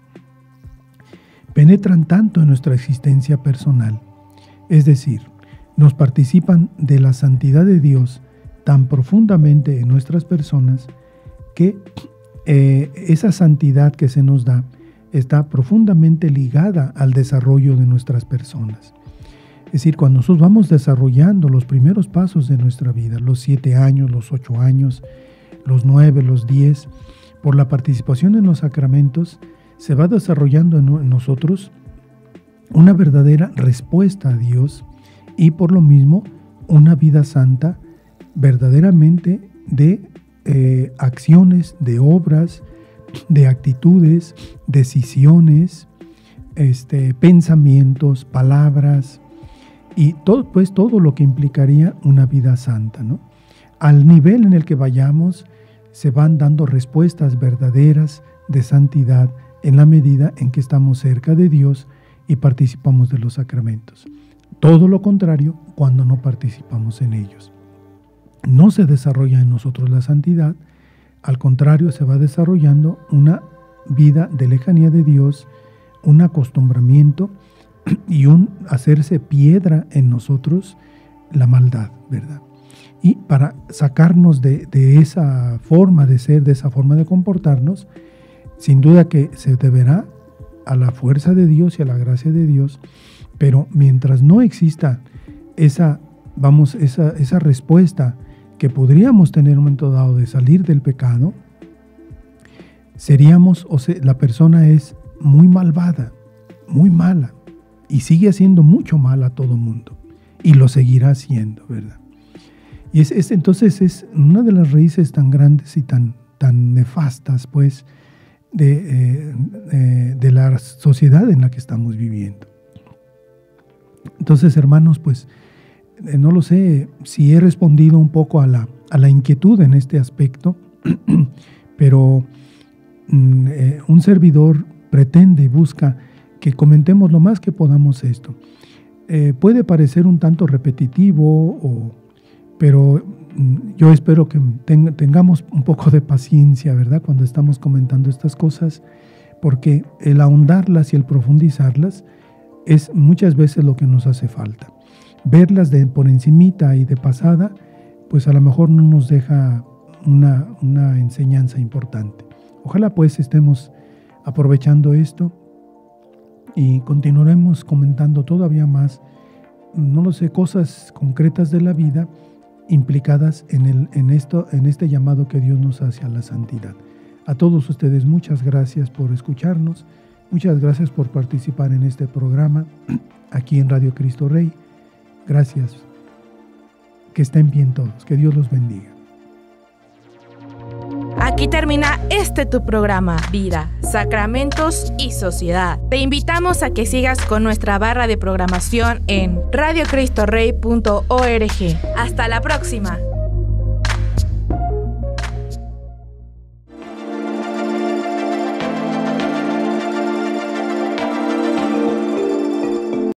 penetran tanto en nuestra existencia personal, es decir, nos participan de la santidad de Dios tan profundamente en nuestras personas que eh, esa santidad que se nos da está profundamente ligada al desarrollo de nuestras personas. Es decir, cuando nosotros vamos desarrollando los primeros pasos de nuestra vida, los siete años, los ocho años, los nueve, los diez, por la participación en los sacramentos, se va desarrollando en nosotros una verdadera respuesta a Dios y por lo mismo una vida santa verdaderamente de eh, acciones, de obras, de actitudes, decisiones, este, pensamientos, palabras y todo, pues, todo lo que implicaría una vida santa, ¿no? Al nivel en el que vayamos, se van dando respuestas verdaderas de santidad en la medida en que estamos cerca de Dios y participamos de los sacramentos. Todo lo contrario cuando no participamos en ellos. No se desarrolla en nosotros la santidad, al contrario se va desarrollando una vida de lejanía de Dios, un acostumbramiento y un hacerse piedra en nosotros la maldad, ¿verdad? Y para sacarnos de, de esa forma de ser, de esa forma de comportarnos, sin duda que se deberá a la fuerza de Dios y a la gracia de Dios, pero mientras no exista esa, vamos, esa, esa respuesta que podríamos tener en un momento dado de salir del pecado, seríamos, o sea, la persona es muy malvada, muy mala, y sigue haciendo mucho mal a todo mundo, y lo seguirá haciendo, ¿verdad? Y es, es, entonces es una de las raíces tan grandes y tan, tan nefastas, pues, de, eh, eh, de la sociedad en la que estamos viviendo. Entonces, hermanos, pues, eh, no lo sé si he respondido un poco a la, a la inquietud en este aspecto, pero mm, eh, un servidor pretende y busca que comentemos lo más que podamos esto. Eh, puede parecer un tanto repetitivo, o, pero mm, yo espero que ten, tengamos un poco de paciencia, ¿verdad?, cuando estamos comentando estas cosas, porque el ahondarlas y el profundizarlas es muchas veces lo que nos hace falta. Verlas de por encimita y de pasada, pues a lo mejor no nos deja una, una enseñanza importante. Ojalá pues estemos aprovechando esto y continuaremos comentando todavía más, no lo sé, cosas concretas de la vida implicadas en, el, en, esto, en este llamado que Dios nos hace a la santidad. A todos ustedes muchas gracias por escucharnos, muchas gracias por participar en este programa aquí en Radio Cristo Rey. Gracias. Que estén bien todos. Que Dios los bendiga. Aquí termina este tu programa, Vida, Sacramentos y Sociedad. Te invitamos a que sigas con nuestra barra de programación en radio cristo rey punto org. Hasta la próxima.